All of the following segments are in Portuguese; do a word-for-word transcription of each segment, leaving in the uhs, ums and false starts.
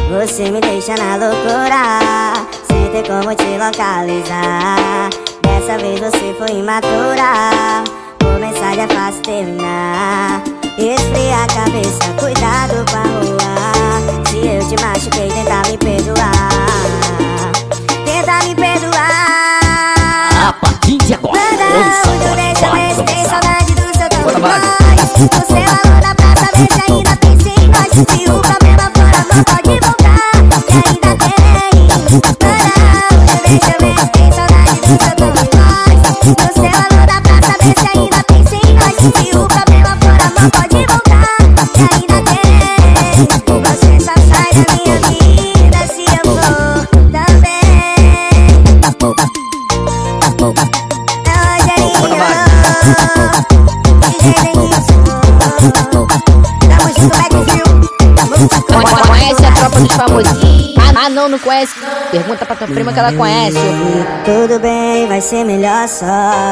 Você me deixa na loucura, sem ter como te localizar. Dessa vez você foi imatura, por mensagem é fácil terminar. Esfria a cabeça, cuidado com a rua. Se eu te machuquei, tenta me perdoar. Tenta me perdoar. A partir de agora, não deixa ver se tem saudade do seu tamanho. Você falou na praça, vê se ainda pensa em nós. Se o problema for amor, pode voltar, que ainda tem. Não deixa ver se tem saudade do seu tamanho. Você falou na praça, vê se ainda pensa em nós. Se o problema for amor, pode voltar, que ainda tem. Você só sai da minha vida se eu for também. Conhece a tropa dos famosinhos? Ah não, não conhece? Pergunta pra tua prima que ela conhece. Tudo bem, vai ser melhor só.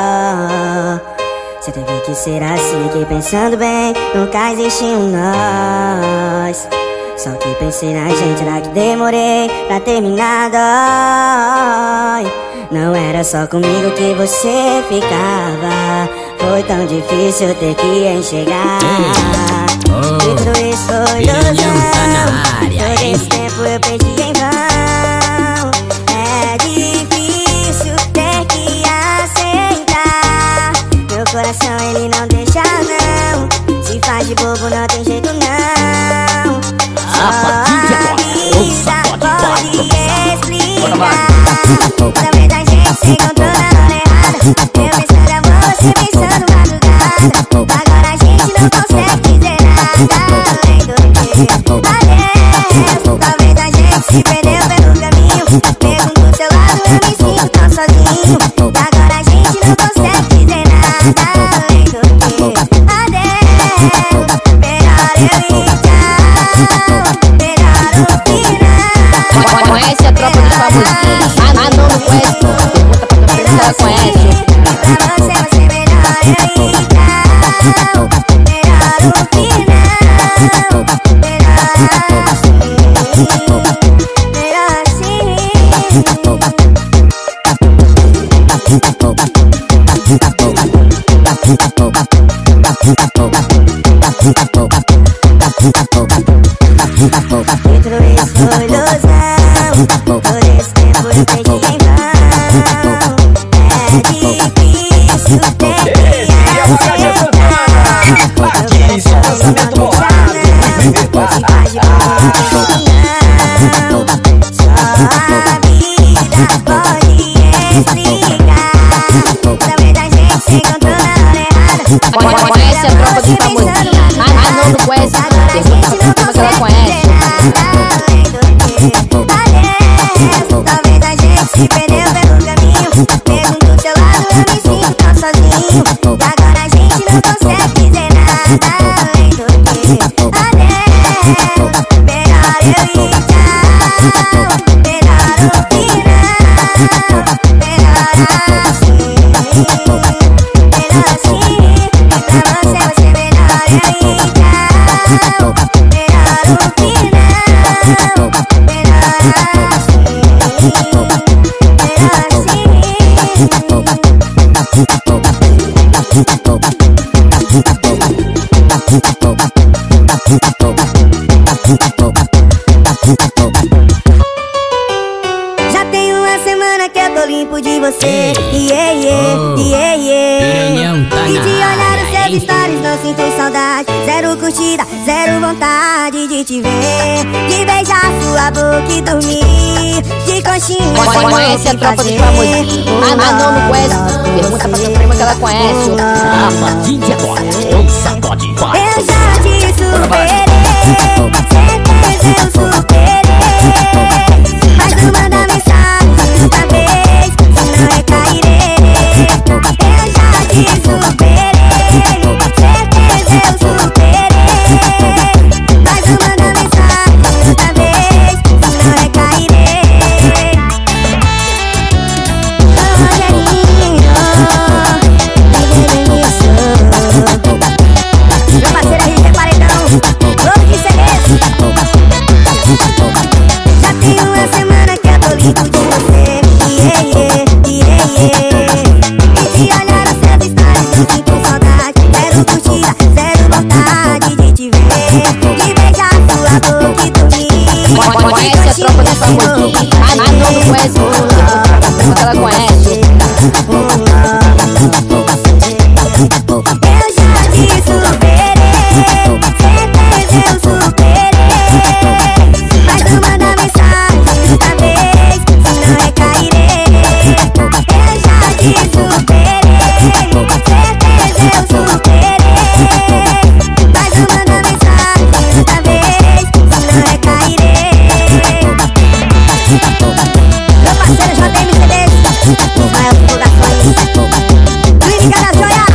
Você teve que ser assim, que pensando bem, nunca existe um nós. Só que pensei na gente, lá que demorei pra terminar, dói. Não era só comigo que você ficava, foi tão difícil ter que enxergar. Oh, e tudo isso foi ilusão, todo esse tempo eu perdi em vão. É difícil ter que aceitar, meu coração ele não deixa não. Se faz de bobo não tem jeito não. Só a vida pode explicar. Talvez a gente se encontrou na hora errada. Eu pensando em amor, você pensando madrugada. Agora a gente não consegue dizer nada além do que adeus. Talvez a gente se perdeu pelo caminho. Mesmo do seu lado eu me sinto tão sozinho. Agora a gente não consegue dizer nada além do que adeus. Melhor eu ir tchau, melhor o final. Conhece a tropa dos famosinhos? Ah não, não conhece? Pergunta pra tua prima que ela conhece. Pra você, você melhor eu ir tchau, melhor o final. Melhor assim, melhor E tudo isso foi ilusão, todo esse tempo eu perdi em vão. É difícil ter que aceitar, meu coração não deixa não. Se faz de bobo não. Só a vida pode explicar. Talvez a gente se encontrou na hora errada. Conhece a tropa dos famosinhos? Ah não, não conhece? Pergunta pra tua prima que ela conhece. Talvez a gente se perdeu pelo caminho. Mesmo do seu lado eu me sinto tão sozinho. E agora a gente não consegue dizer nada além do que adeus. Melhor eu ir tchau, melhor o final. Melhor assim, melhor assim. Pra você, você melhor eu ir tchau, melhor o final. Melhor assim, melhor Já tem uma semana que eu tô limpo de você. Yeah, yeah, yeah, yeah. E de olhar os seus stories não sinto saudade. Zero curtida, zero vontade de te ver, de beijar sua boca e dormir de conchinha. Conhece a tropa dos famosinhos? Ah não, não conhece? Pergunta pra tua prima que ela conhece. a partir de agora, o sacode vai. Eu já te superei, certeza eu superei. Mas não manda mensagem outra vez, senão recairei. Eu já te superei, certeza eu superei. Mas não manda mensagem outra vez, senão recairei. Oh, Rogerinho, vem, vem, vem, meu parceiro R G Paredão, louco de certeza. Conhece a tropa dos famosinhos. Ah, não, não conhece. Pergunta ela conhece. Eu já te superei, certeza eu superei. Mas não manda mensagem outra vez, senão recairei. Eu já te superei, certeza eu superei. Mas não manda mensagem outra vez, senão recairei. Meu parceiro J M C D, Ismael Divulgações, Clínica da Joia.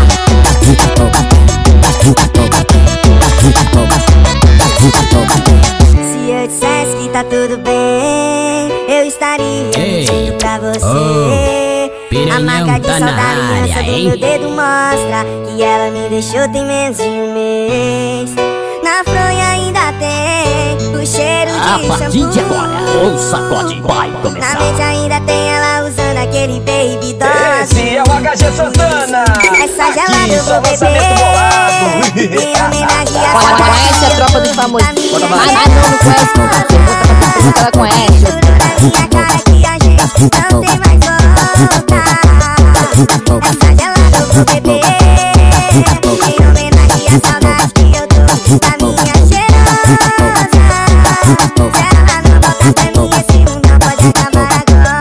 Se eu dissesse que tá tudo bem, eu estaria mentindo pra você. Oh, a marca de tá sol na da aliança área, do hein? meu dedo mostra que ela me deixou tem menos de um mês. Na fronha ainda tem o cheiro A de partir de shampoo. agora, o sacode vai Na começar. mente ainda tem ela usando aquele baby doll. Esse é o H G Santana. Essa gelada eu vou só beber lançamento bolado. em homenagem a Conhece a tropa dos famosinhos. Ah, não, não conhece. Pergunta ela conhece. minha cara que a gente não tem mais volta. Essa gelada eu vou beber em homenagem à saudade que eu tô da minha cheirosa. Se ela não voltar pra mim, esse mundo não pode acabar agora.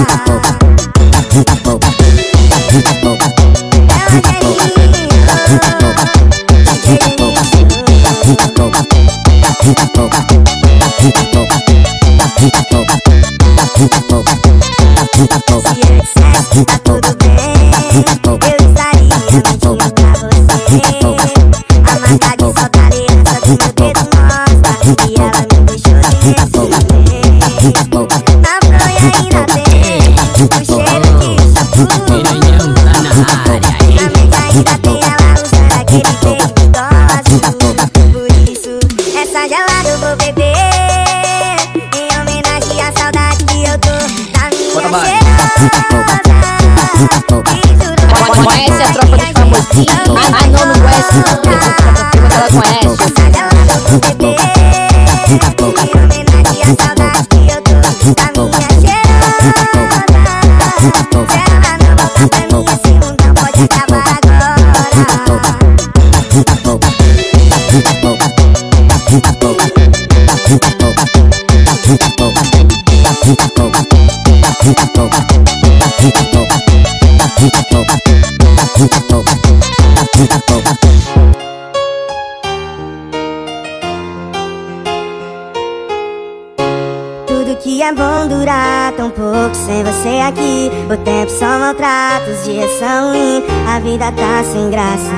Se eu dissesse que tá tudo bem, eu estaria mentindo pra você. A marca de sol da aliança do meu dedo mostra que ela me deixou de receber. Na fronha ainda tem o cheiro de shampoo. Piranhão tá na área, Na hein? mente ainda tem ela usando aquele baby doll. Por isso, essa gelada eu vou beber em homenagem à saudade que eu tô da minha cheirosa. Conhece a tropa dos famosinhos. Ah, não, não conhece. Pergunta ela conhece. Essa gelada eu vou beber em homenagem à saudade que eu tô da minha cheirosa. Se ela não voltar pra mim, esse mundo não pode acabar agora. Tudo que é bom durar tão pouco sem você aqui. O tempo só maltrata, os dias são ruins, a vida tá sem graça.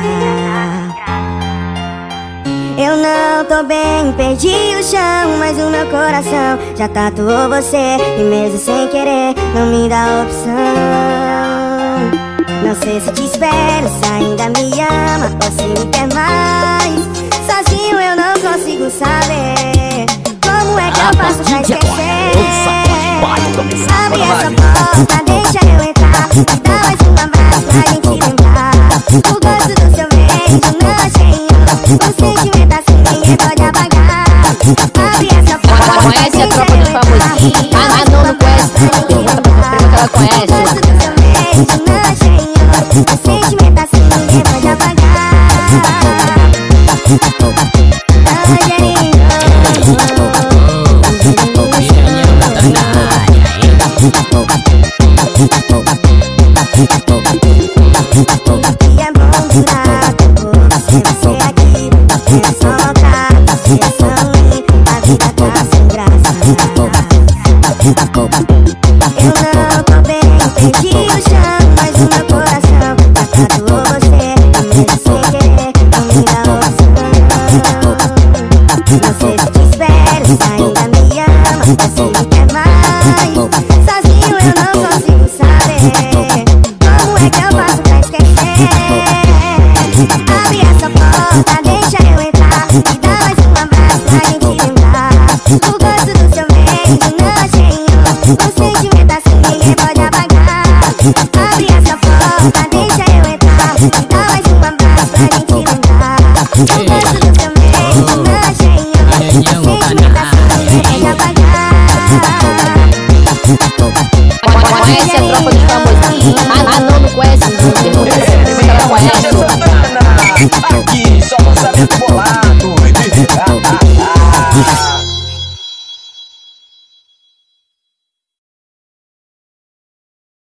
Eu não tô bem, perdi o chão, mas o meu coração já tatuou você. E mesmo sem querer, não me dá opção. Não sei se te espero, se ainda me ama ou se me quer mais. Sozinho eu não consigo saber como é que eu faço pra esquecer. Abre essa porta, deixa eu entrar. Me dá mais um abraço pra gente lembrar o gosto do seu beijo no nojinho. O sentimento assim ninguém pode apagar. Abre essa porta, Conhece a tropa dos famosinhos. Ah, não, não conhece. Pergunta ela conhece. o gosto do seu beijo no nojinho. O sentimento assim ninguém pode apagar. Nojinho. Piranhão tá na área, hein? E é bom durar sem você aqui. É só maltrato, os dias são ruins, a vida tá sem graça. Eu não tô bem, perdi o chão, mas o meu coração já tatuou você. E mesmo sem querer, não me dá opção. Não sei se te espero, se ainda me ama ou se me quer mais. Sozinho eu não consigo saber como é que eu faço pra esquecer. Abre essa porta, deixa eu entrar. Me dá mais um abraço pra gente lembrar o gosto do seu beijo nojinho. O sentimento assim ninguém pode apagar. Abre essa porta, deixa eu entrar. Me dá mais um abraço pra gente lembrar o gosto do seu beijo nojinho. O sentimento assim ninguém pode apagar. conhece a tropa dos famosos. Ah, ah, não, não conhece. Pergunta se ela conhece. Santana, aqui